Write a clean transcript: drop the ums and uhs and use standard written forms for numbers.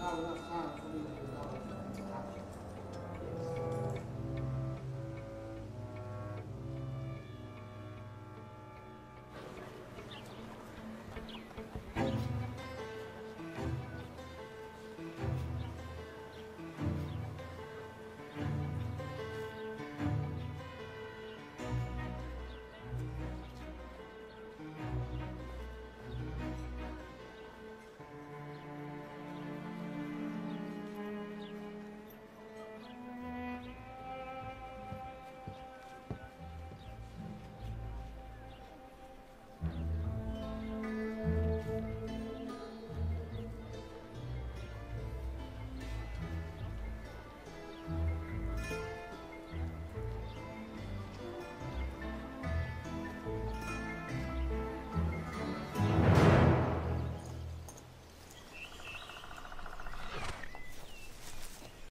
ข้าวราดข้าวก็มีอยู่แล้ว